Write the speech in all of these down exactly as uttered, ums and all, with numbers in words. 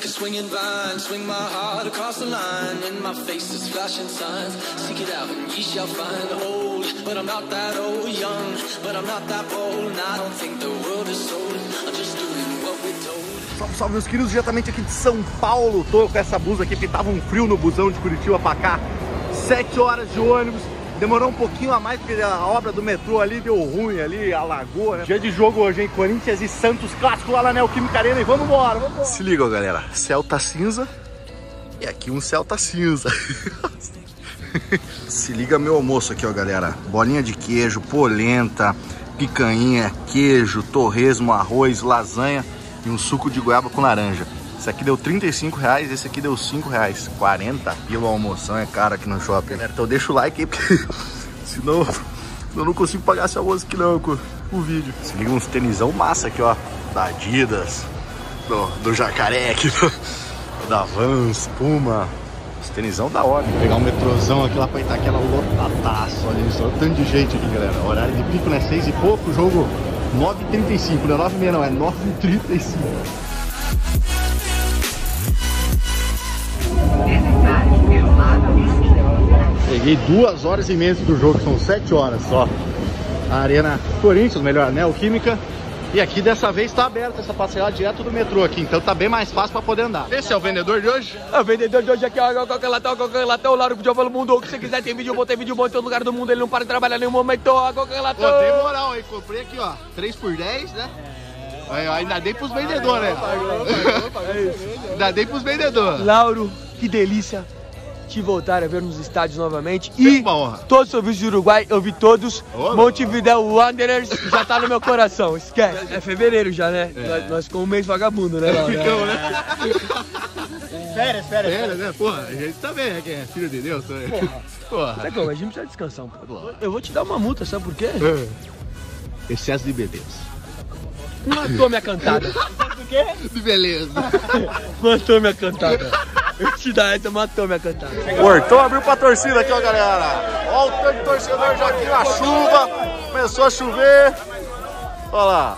like a swinging vine. Swing my heart across the line. In my face is flashing signs. Seek it out and ye shall find. Old, but I'm not that old. Young, but I'm not that bold. And I don't think the world is sold. I'm just doing what we're told. Salve, salve, meus queridos, diretamente aqui de São Paulo. Tô com essa blusa aqui, porque tava um frio no busão de Curitiba pra cá. Sete horas de ônibus. Demorou um pouquinho a mais, porque a obra do metrô ali deu ruim, ali, alagou, né? Dia de jogo hoje, hein? Corinthians e Santos, clássico lá na Neoquímica Arena. E vamos embora, vamos embora. Se liga, galera. Céu tá cinza. E aqui um céu tá cinza. Se liga meu almoço aqui, ó, galera. Bolinha de queijo, polenta, picanha, queijo, torresmo, arroz, lasanha e um suco de goiaba com laranja. Esse aqui deu trinta e cinco reais, esse aqui deu cinco reais. quarenta pila o almoção, é caro aqui no shopping. Então deixa o like aí, porque senão eu não consigo pagar esse almoço aqui não com o vídeo. Se liga uns tenisão massa aqui, ó. Da Adidas, do, do Jacaré aqui, do, da Vans, Puma. Os tenisão da hora. Vou pegar um metrôzão aqui lá pra Itaquera lotadaço. Olha isso, olha o tanto de gente aqui, galera. Horário de pico, né? seis e pouco, jogo nove e trinta e cinco. Não é nove e meia não, é nove e trinta e cinco. Peguei duas horas e meia do jogo, são sete horas só. A Arena Corinthians, melhor, Neoquímica. E aqui dessa vez tá aberta essa passeada direto do metrô aqui, então tá bem mais fácil pra poder andar. Esse é o vendedor de hoje? É o vendedor de hoje aqui, ó, qualquer latão, qualquer latão, lá no Futebol pelo Mundo. O que você quiser, tem vídeo bom, tem vídeo bom em todo lugar do mundo, ele não para de trabalhar em nenhum momento, ó, qualquer latão. Pô, tem moral aí, comprei aqui, ó, três por dez, né? É. Ainda dei pros vendedores, né? Ainda dei pros vendedores. Lauro, que delícia te voltar a ver nos estádios novamente. E todos os serviços do Uruguai, eu vi todos. Oh, Montevideo Wanderers já tá no meu coração, esquece. É fevereiro já, né? É. Nós, nós ficamos um mês vagabundo, né, Lauro? Ficamos, né? Férias, férias, férias, né? Porra, a gente também é quem é filho de Deus. Porra. Porra. Sabe como? A gente precisa descansar um pouco. Eu vou te dar uma multa, sabe por quê? É. Excesso de beleza. Matou minha cantada. Do quê? De beleza. Matou minha cantada. Eu te dar essa, matou minha cantada. Portão abriu pra torcida aqui, ó, galera. Ó o tanto de torcedor já aqui na chuva. Começou a chover. Olha lá.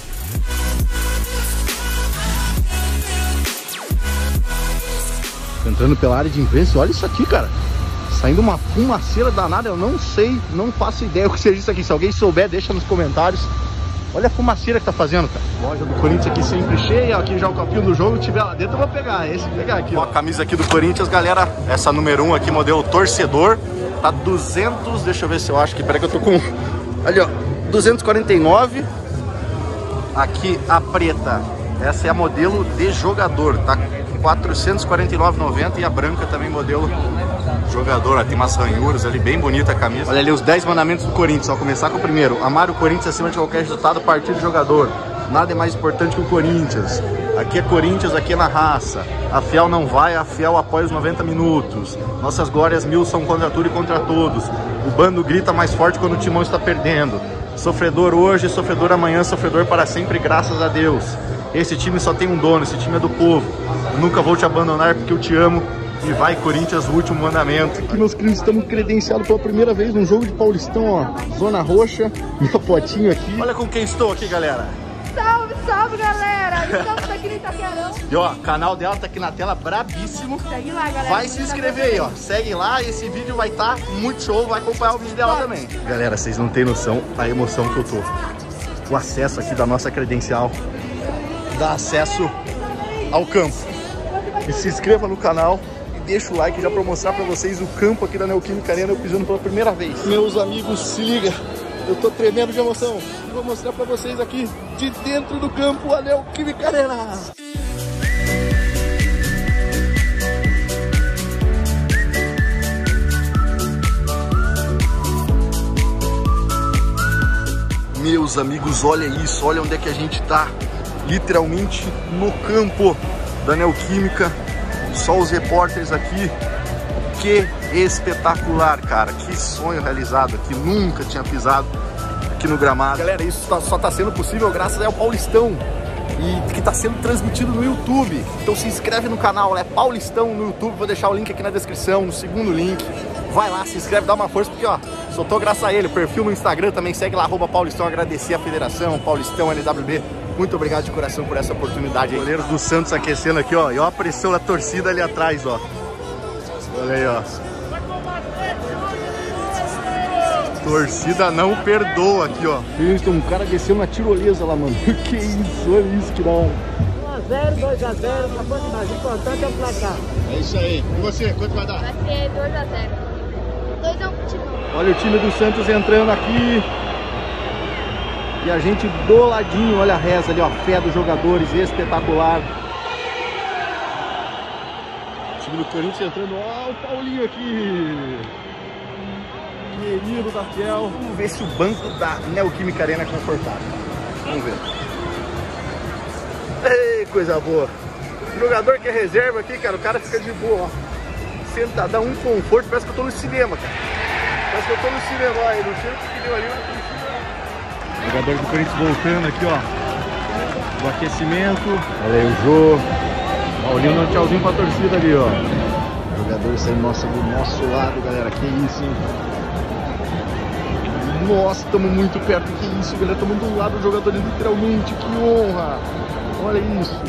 Entrando pela área de imprensa, olha isso aqui, cara. Saindo uma fumaceira danada, eu não sei, não faço ideia o que seja isso aqui. Se alguém souber, deixa nos comentários. Olha a fumaceira que tá fazendo, cara. Loja do Corinthians aqui sempre cheia. Aqui já o copinho do jogo. Se tiver lá dentro, eu vou pegar. Esse pegar aqui, ó. A camisa aqui do Corinthians, galera. Essa número um aqui, modelo torcedor. Tá duzentos. Deixa eu ver se eu acho que. Peraí que eu tô com. Ali, ó. duzentos e quarenta e nove. Aqui a preta. Essa é a modelo de jogador. Tá quatrocentos e quarenta e nove reais e noventa centavos. E a branca também, modelo jogador. Ó, tem umas ranhuras ali, bem bonita a camisa. Olha ali os dez mandamentos do Corinthians. Vou começar com o primeiro: amar o Corinthians acima de qualquer resultado, partido de jogador. Nada é mais importante que o Corinthians. Aqui é Corinthians, aqui é na raça. A fiel não vai, a fiel apoia os noventa minutos. Nossas glórias mil são contra tudo e contra todos. O bando grita mais forte quando o timão está perdendo. Sofredor hoje, sofredor amanhã, sofredor para sempre, graças a Deus. Esse time só tem um dono, esse time é do povo. Eu nunca vou te abandonar porque eu te amo. E vai Corinthians, o último mandamento. Aqui, meus queridos, estamos credenciados pela primeira vez num jogo de Paulistão, ó. Zona Roxa, minha fotinho aqui. Olha com quem estou aqui, galera. Salve, salve, galera. Estamos aqui no Itaquerão. E ó, o canal dela tá aqui na tela, brabíssimo. Segue lá, galera. Vai se inscrever aí, ó. Segue lá, esse vídeo vai estar tá muito show. Vai acompanhar o vídeo dela também. Galera, vocês não têm noção da emoção que eu tô. O acesso aqui da nossa credencial dá acesso ao campo. E se inscreva no canal. Deixa o like já pra mostrar pra vocês o campo aqui da Neoquímica Arena, eu pisando pela primeira vez. Meus amigos, se liga, eu tô tremendo de emoção. Vou mostrar pra vocês aqui, de dentro do campo, a Neoquímica Arena. Meus amigos, olha isso, olha onde é que a gente tá. Literalmente no campo da Neoquímica. Só os repórteres aqui. Que espetacular, cara. Que sonho realizado aqui. Nunca tinha pisado aqui no gramado. Galera, isso só está sendo possível graças ao Paulistão. E que está sendo transmitido no YouTube. Então se inscreve no canal, é Paulistão no YouTube. Vou deixar o link aqui na descrição, no segundo link. Vai lá, se inscreve, dá uma força, porque ó, só tô graças a ele. Perfil no Instagram também, segue lá, arroba Paulistão. Agradecer a federação, Paulistão, L W B, Muito obrigado de coração por essa oportunidade aí. Goleiros do Santos aquecendo aqui, ó. E ó a pressão da torcida ali atrás, ó. Olha aí, ó. Torcida não perdoa aqui, ó. Tem um cara descendo na tirolesa lá, mano. Que isso, olha isso, que da hora. um a zero, dois a zero, pra quanto mais? O importante é o placar. É isso aí. E você, quanto vai dar? Vai ser dois a zero. dois a um pro time. Olha o time do Santos entrando aqui. E a gente do ladinho, olha a reza ali, ó. Fé dos jogadores, espetacular. O time do Corinthians entrando, ó, o Paulinho aqui. Querido da Fiel. Vamos ver se o banco da Neoquímica Arena é confortável. Vamos ver. Ei, coisa boa. O jogador que é reserva aqui, cara, o cara fica de boa, ó. Sentadão, um conforto, parece que eu tô no cinema, cara. Parece que eu tô no cinema, ó. Não sei o que deu ali, mas tô no cinema. O jogador do Corinthians voltando aqui, ó. Do aquecimento. Olha aí o Jô. Paulinho dando tchauzinho pra torcida ali, ó. O jogador saindo nossa, do nosso lado, galera. Que isso, hein? Nossa, estamos muito perto. Que isso, galera. Estamos do lado do jogador, literalmente. Que honra. Olha isso.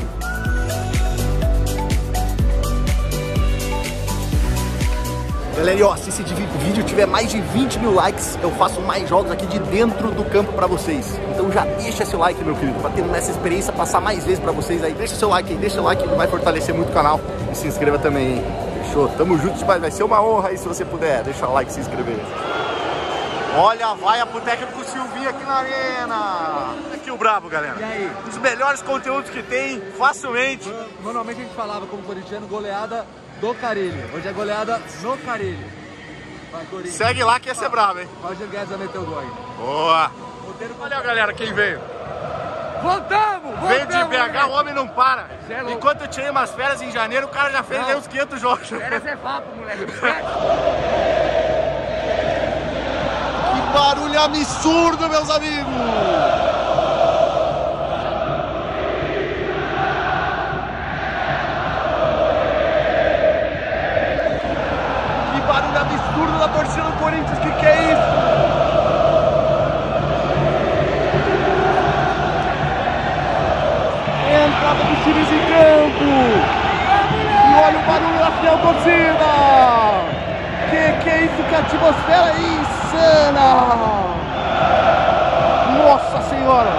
Galera, e ó, se esse vídeo tiver mais de vinte mil likes, eu faço mais jogos aqui de dentro do campo pra vocês. Então já deixa seu like, meu querido, pra ter essa experiência, passar mais vezes pra vocês aí. Deixa seu like aí, deixa o like, vai fortalecer muito o canal. E se inscreva também, hein? Fechou? Tamo juntos, mas vai ser uma honra aí se você puder. Deixa o like e se inscrever. Olha a vaia pro técnico Silvinho aqui na arena. Aqui o brabo, galera. E aí? Um dos melhores conteúdos que tem, facilmente. Normalmente a gente falava como corintiano, goleada do Carille. Hoje é goleada no Carille. Vai, Corinthians. Segue lá que ia ser brabo, hein? Roger Guedes vai meter o gol aí. Boa! Olha, galera, quem veio. Voltamos! Veio de voltamos, B H, moleque. o homem não para. É louco. Enquanto eu tirei umas férias em janeiro, o cara já fez aí uns quinhentos jogos. Quero ser papo, moleque. Que barulho absurdo, meus amigos! Que barulho absurdo da torcida do Corinthians, que que é isso? Entrada dos times em campo! E olha o barulho da fiel torcida! Que que é isso? Que atmosfera insana! Nossa Senhora!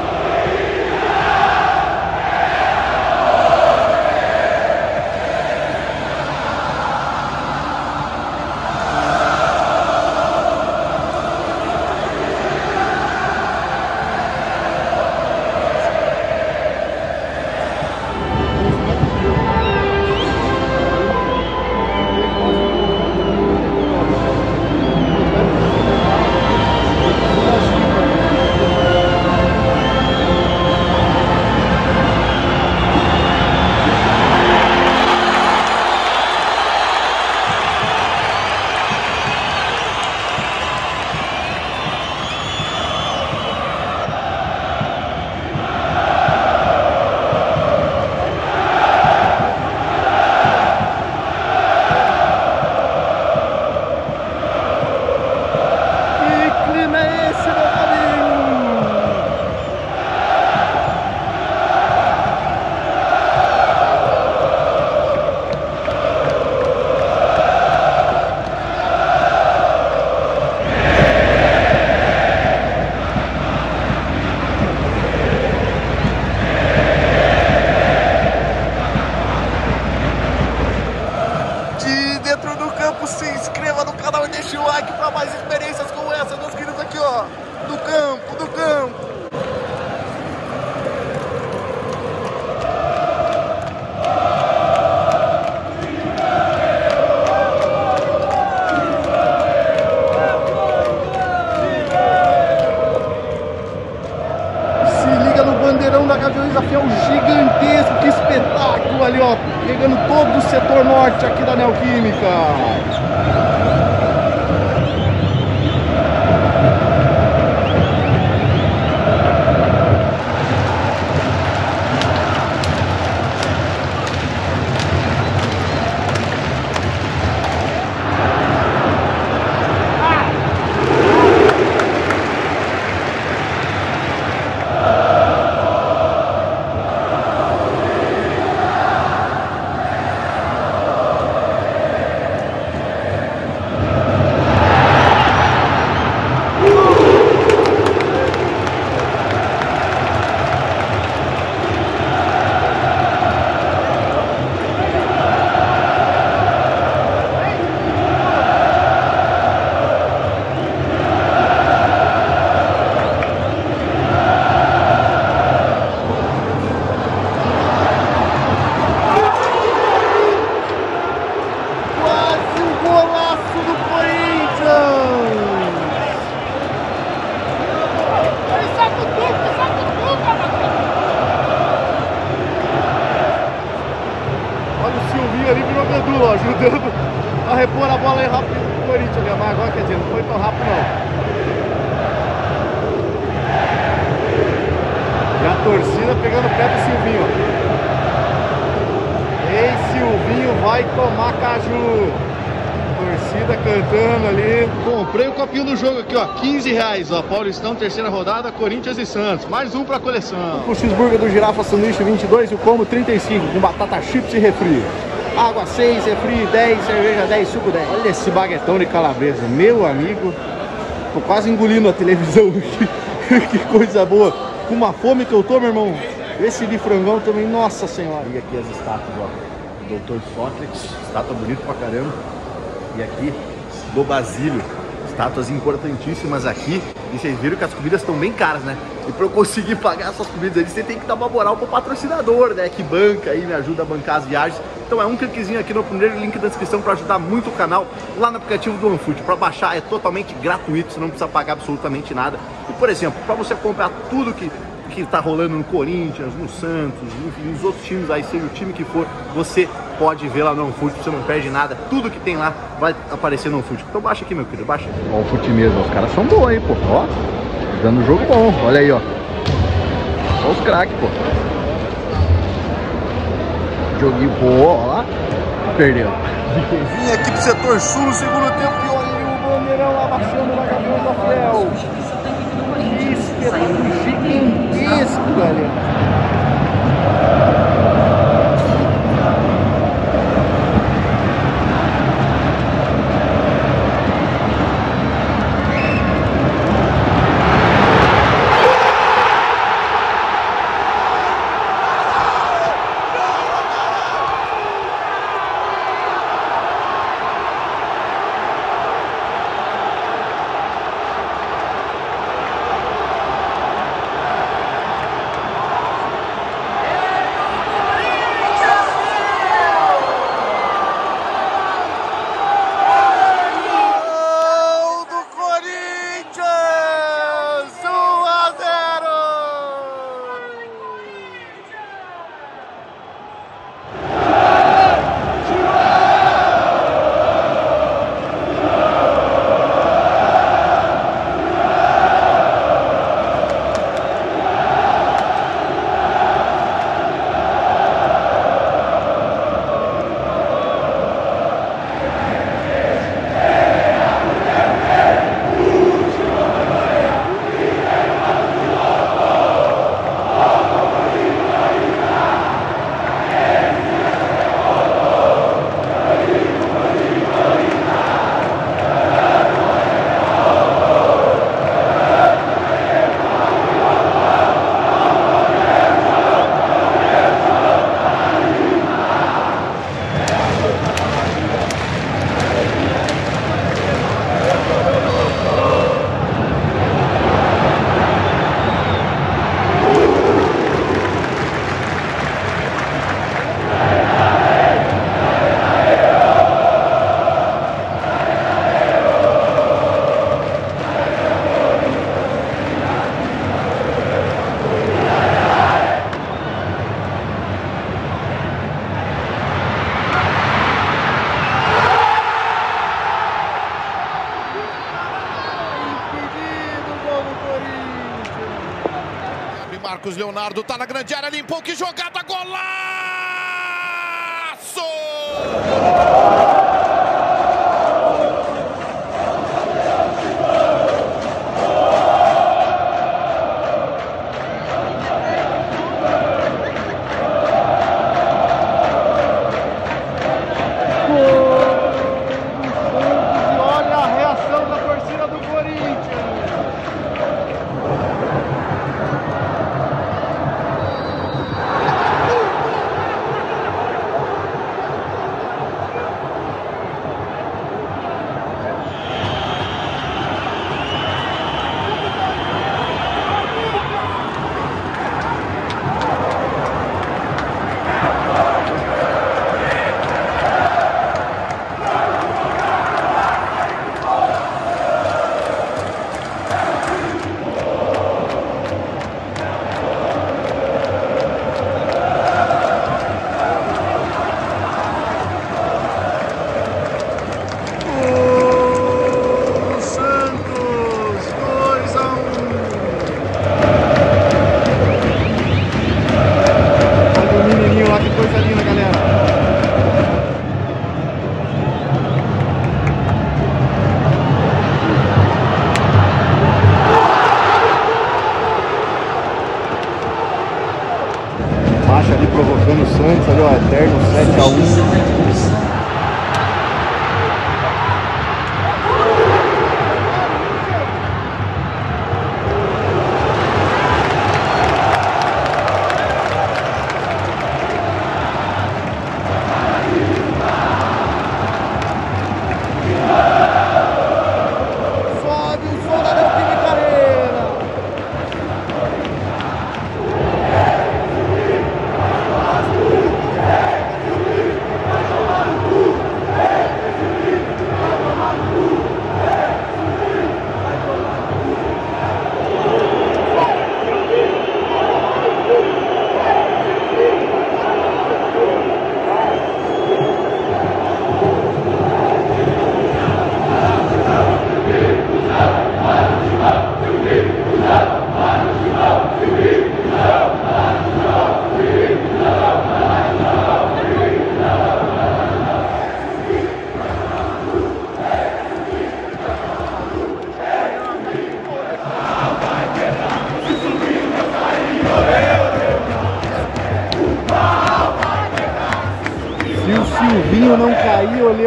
Fiel gigantesco, que espetáculo ali, ó, pegando todo o setor norte aqui da Neoquímica. rápido do Corinthians ali, mas agora quer dizer, não foi tão rápido não. E a torcida pegando o pé do Silvinho. Ei, Silvinho vai tomar caju. Torcida cantando ali. Comprei o copinho do jogo aqui, ó, quinze reais, ó, Paulistão, terceira rodada, Corinthians e Santos. Mais um pra coleção. O cheeseburger do Girafa Sanduíche vinte e dois e o combo trinta e cinco, com batata chips e refri. Água seis, refri dez, cerveja dez, suco dez. Olha esse baguetão de calabresa, meu amigo. Tô quase engolindo a televisão aqui. Que coisa boa. Com uma fome que eu tô, meu irmão. Esse de frangão também, nossa senhora. E aqui as estátuas, ó, do doutor Sócrates, estátua bonita pra caramba. E aqui do Basílio, estátuas importantíssimas aqui. E vocês viram que as comidas estão bem caras, né? E para eu conseguir pagar essas comidas aí, você tem que dar uma moral pro patrocinador, né? Que banca aí, me ajuda a bancar as viagens. Então é um cliquezinho aqui no primeiro link da descrição para ajudar muito o canal lá no aplicativo do OneFood. Para baixar é totalmente gratuito, você não precisa pagar absolutamente nada. E por exemplo, para você comprar tudo que que tá rolando no Corinthians, no Santos, enfim, nos outros times aí, seja o time que for, você pode ver lá no OneFood, você não perde nada, tudo que tem lá vai aparecer no OneFood. Então baixa aqui, meu querido, baixa. Ó o fute mesmo, os caras são bons aí, pô, ó, dando jogo bom, olha aí, ó. Ó os craques, pô. Joguinho, pô, ó lá, perdeu. Vim aqui pro setor sul no segundo tempo e olha o bandeirão abaixando na cabeça da Fiel. Que espetáculo gigantesco, galera. Marcos Leonardo tá na grande área, limpou, que jogada, golaço!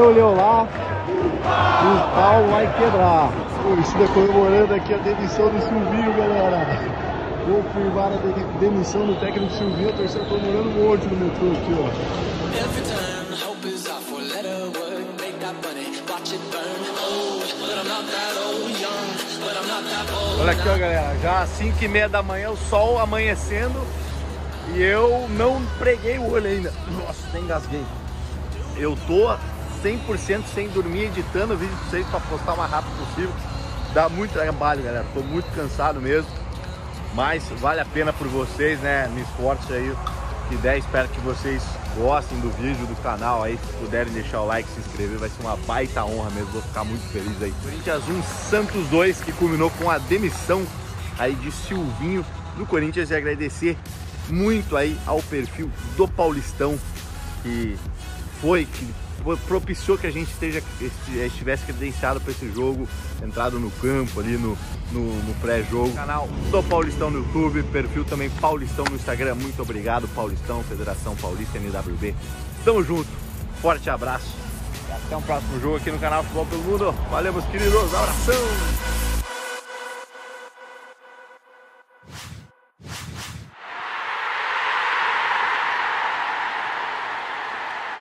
leu, leu lá. O pau vai quebrar. Torcida comemorando aqui a demissão do Silvinho, galera. Confirmar a de demissão do técnico Silvinho. A torcida comemorando um monte no metrô aqui, ó. Olha aqui, ó, galera. Já às cinco e meia da manhã, o sol amanhecendo. E eu não preguei o olho ainda. Nossa, até engasguei. Eu tô cem por cento sem dormir, editando o vídeo pra vocês pra postar o mais rápido possível. Dá muito trabalho, galera. Tô muito cansado mesmo. Mas vale a pena por vocês, né? Me esforço aí. Que der, espero que vocês gostem do vídeo, do canal aí. Se puderem deixar o like, se inscrever, vai ser uma baita honra mesmo. Vou ficar muito feliz aí. Corinthians um, Santos dois, que culminou com a demissão aí de Silvinho do Corinthians. E agradecer muito aí ao perfil do Paulistão, que foi, que propiciou que a gente esteja, estivesse credenciado para esse jogo, entrado no campo ali no, no, no pré-jogo. Canal do Paulistão no YouTube, perfil também Paulistão no Instagram. Muito obrigado, Paulistão, Federação Paulista, N W B. Tamo junto, forte abraço e até um próximo jogo aqui no canal Futebol pelo Mundo. Valeu, meus queridos, abração!